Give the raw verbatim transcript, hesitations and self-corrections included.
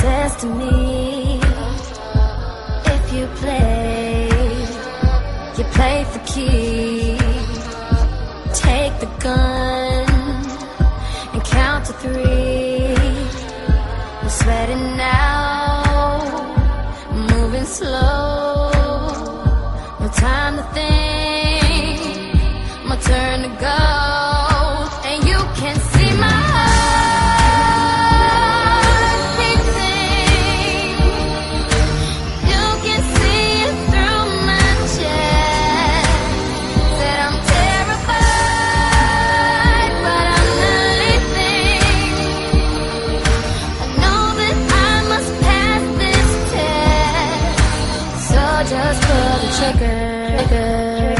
says to me, if you play, you play for keeps. Take the gun and count to three. I'm sweating now, moving slow. No time to think, my turn to go. And you can see my heart beating. You can see it through my chest. Said I'm terrified, but I'm not leaving. I know that I must pass this test. So just pull the trigger.